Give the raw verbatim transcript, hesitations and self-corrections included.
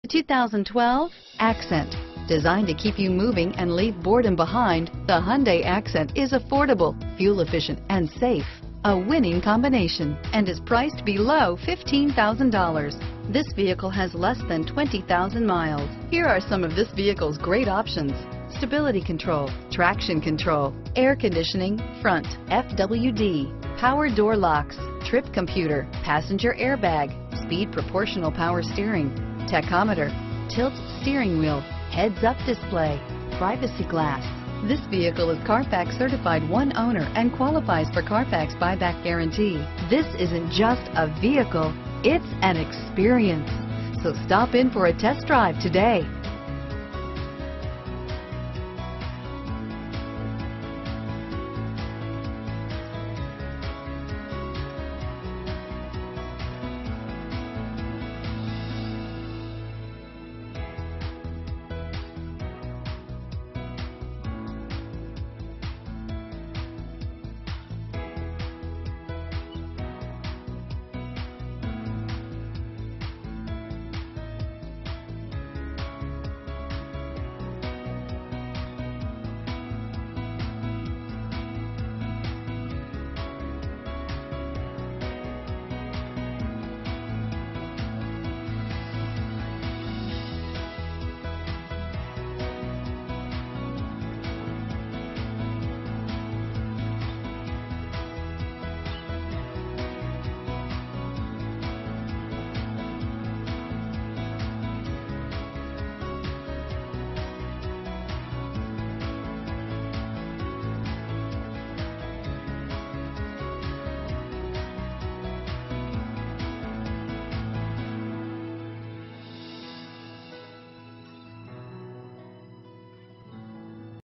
two thousand twelve Accent. Designed to keep you moving and leave boredom behind, the Hyundai Accent is affordable, fuel-efficient, and safe. A winning combination, and is priced below fifteen thousand dollars. This vehicle has less than twenty thousand miles. Here are some of this vehicle's great options: stability control, traction control, air conditioning, front, F W D, power door locks, trip computer, passenger airbag, speed proportional power steering, tachometer, tilt steering wheel, heads-up display, privacy glass. This vehicle is Carfax certified one owner and qualifies for Carfax buyback guarantee. This isn't just a vehicle, it's an experience. So stop in for a test drive today.